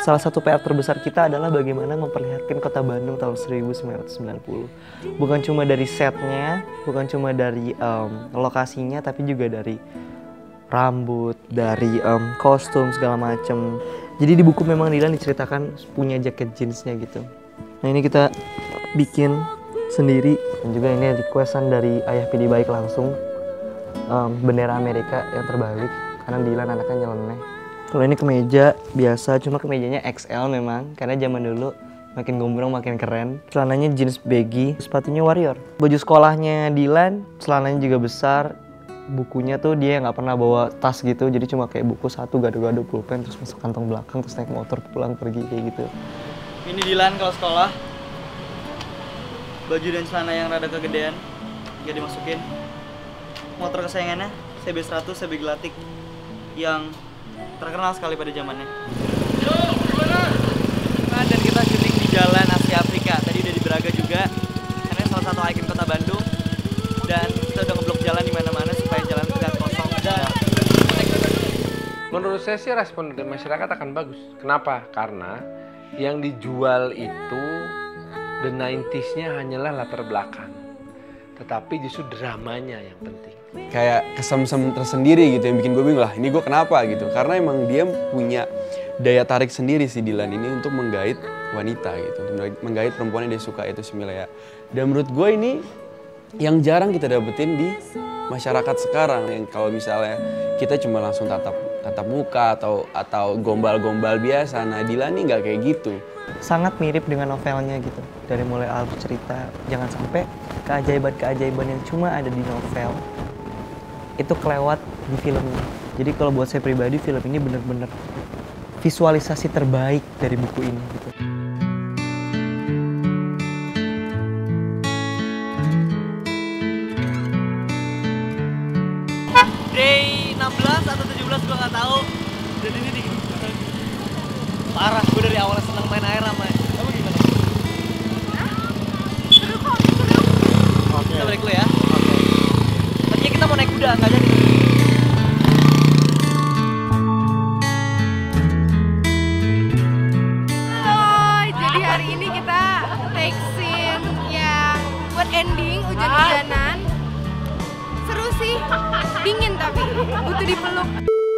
Salah satu PR terbesar kita adalah bagaimana memperlihatkan kota Bandung tahun 1990. Bukan cuma dari setnya, bukan cuma dari lokasinya, tapi juga dari rambut, dari kostum segala macem. Jadi di buku memang Dilan diceritakan punya jaket jeansnya gitu. Nah ini kita bikin sendiri, dan juga ini requestan dari ayah PD Baik langsung, bendera Amerika yang terbalik karena Dilan anaknya nyeleneh. Kalau ini kemeja biasa, cuma kemejanya XL memang, karena zaman dulu makin gombrong makin keren. Celananya jeans baggy, sepatunya Warrior. Baju sekolahnya Dilan, celananya juga besar. Bukunya tuh dia nggak pernah bawa tas gitu, jadi cuma kayak buku satu, gado-gado, pulpen, terus masuk kantong belakang, terus naik motor pulang pergi kayak gitu. Ini Dilan kalau sekolah, baju dan celana yang rada kegedean, nggak dimasukin. Motor kesayangannya CB100 CB Glatik yang terkenal sekali pada zamannya. Nah, dan kita syuting di Jalan Asia Afrika. Tadi udah di Braga juga, karena salah satu ikon kota Bandung. Dan kita udah ngeblok jalan di mana-mana supaya jalan tidak kosong. Menurut saya sih respon dari masyarakat akan bagus. Kenapa? Karena yang dijual itu the 90s-nya hanyalah latar belakang, tetapi justru dramanya yang penting. Kayak kesem-sem tersendiri gitu yang bikin gue bingung lah, ini gue kenapa gitu. Karena emang dia punya daya tarik sendiri si Dilan ini untuk menggait wanita gitu, untuk menggait perempuan yang dia suka, itu si Milea. Dan menurut gue ini yang jarang kita dapetin di masyarakat sekarang, yang kalau misalnya kita cuma langsung tatap muka atau gombal-gombal biasa. Nah Dilan ini nggak kayak gitu. Sangat mirip dengan novelnya gitu, dari mulai alur cerita. Jangan sampai keajaiban-keajaiban yang cuma ada di novel itu kelewat di filmnya. Jadi kalau buat saya pribadi, film ini benar-benar visualisasi terbaik dari buku ini gitu. Day 16 atau 17 gue nggak tahu. Dan ini dingin parah. Gue dari awal seneng main air sama. Kamu gimana? Seru kok, seru. Oke. Kita balik dulu ya. Oke. Tadinya kita mau naik kuda, nggak jadi. Halo, jadi hari ini kita take scene yang buat ending hujan-hujanan. Seru sih, dingin tapi butuh dipeluk.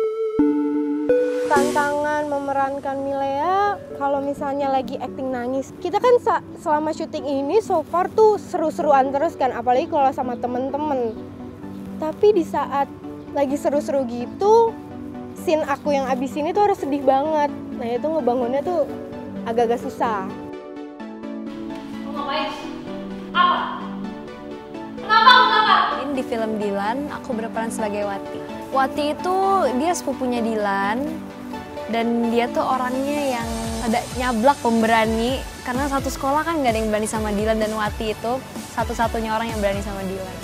Tantangan memerankan Milea kalau misalnya lagi acting nangis. Kita kan selama syuting ini so far tuh seru-seruan terus kan, apalagi kalau sama temen-temen. Tapi di saat lagi seru-seru gitu, scene aku yang abis ini tuh harus sedih banget. Nah itu ngebangunnya tuh agak-agak susah. Ngapain? Apa? Kenapa? Di film Dilan, aku berperan sebagai Wati. Wati itu dia sepupunya Dilan, dan dia tuh orangnya yang ada nyablak, pemberani. Karena satu sekolah kan gak ada yang berani sama Dilan, dan Wati itu satu-satunya orang yang berani sama Dilan.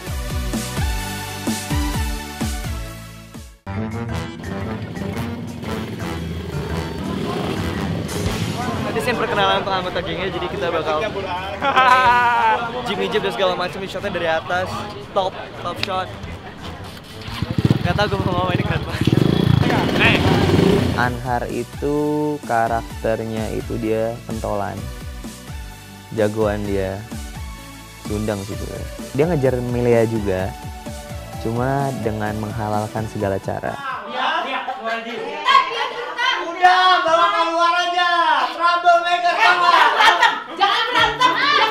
Nanti scene perkenalan untuk anggota gengnya, jadi kita bakal Jimmy Jeep dan segala macam, shotnya dari atas, top shot. Gak tau gue mau ngomong, ini keren banget. Anhar itu karakternya itu dia pentolan, jagoan dia, Sundang sih sebenarnya. Dia ngejar Milea juga, cuma dengan menghalalkan segala cara. Udah, bawa keluar aja, troublemaker keluar. Jangan berantem.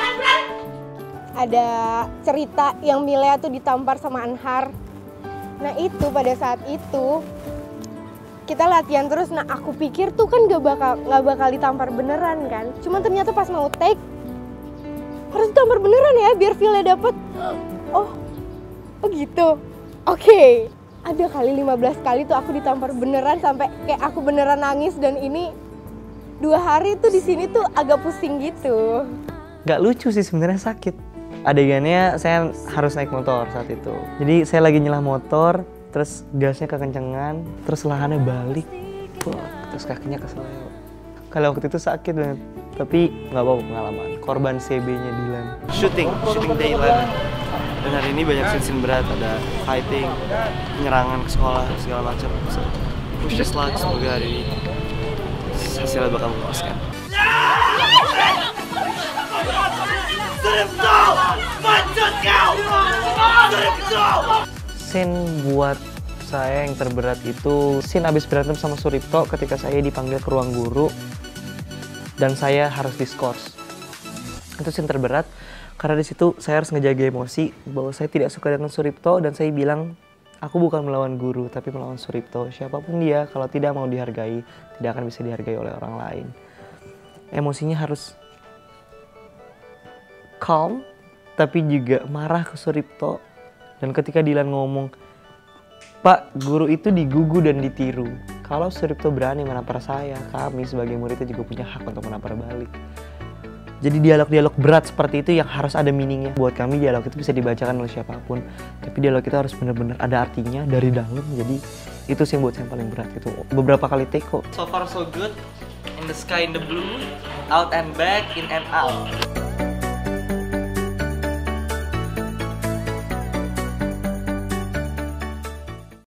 Ada cerita yang Milea tuh ditampar sama Anhar. Nah itu pada saat itu kita latihan terus. Nah aku pikir tuh kan gak bakal ditampar beneran kan. Cuma ternyata pas mau take harus ditampar beneran ya biar feel-nya dapet. Oh gitu. Oke. Ada kali 15 kali tuh aku ditampar beneran sampai kayak aku beneran nangis. Dan ini 2 hari tuh di sini tuh agak pusing gitu. Gak lucu sih sebenarnya, sakit. Adegannya saya harus naik motor saat itu. Jadi saya lagi nyelah motor, terus gasnya kekencengan, terus lahannya balik, terus kakinya keseleo. Kalau waktu itu sakit banget, tapi nggak apa-apa pengalaman. Korban CB-nya Dilan. Shooting day 11. Dan hari ini banyak scene berat, ada fighting, penyerangan ke sekolah, segala macam. Push the slug, semoga hari ini hasilnya bakal memuaskan. Scene buat saya yang terberat itu scene abis berantem sama Suripto ketika saya dipanggil ke ruang guru dan saya harus diskors. Itu scene terberat karena di situ saya harus ngejaga emosi bahwa saya tidak suka dengan Suripto dan saya bilang aku bukan melawan guru tapi melawan Suripto. Siapapun dia kalau tidak mau dihargai tidak akan bisa dihargai oleh orang lain. Emosinya harus calm tapi juga marah ke Suripto. Dan ketika Dilan ngomong, Pak, guru itu digugu dan ditiru. Kalau Suripto berani menampar saya, kami sebagai muridnya juga punya hak untuk menampar balik. Jadi dialog-dialog berat seperti itu yang harus ada meaningnya. Buat kami dialog itu bisa dibacakan oleh siapapun. Tapi dialog itu harus benar-benar ada artinya dari dalam. Jadi itu sih yang buat saya paling berat. Itu beberapa kali take kok. So far so good, in the sky in the blue, out and back, in and out.